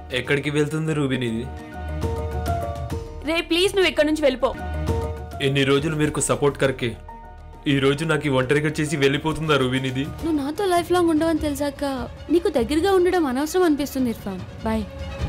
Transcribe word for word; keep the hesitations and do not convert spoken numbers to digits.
ఎక్కడికి వెళ్తుంది రూబినిది? రే ప్లీజ్ నువ్వు ఇక్కడ నుంచి వెళ్ళిపో. ఎన్ని రోజులు మీరు సపోర్ట్ కర్కే ఈ రోజు నాకు ఒంటరిగా చేసి వెళ్ళిపోతుందా రూబినిది? నువ్వు నాతో లైఫ్ లాంగ్ ఉండవని తెలిసాక నీకు దగ్గరగా ఉండడం అనవసరం అనిపిస్తుంది ఇర్ఫాన్. బాయ్.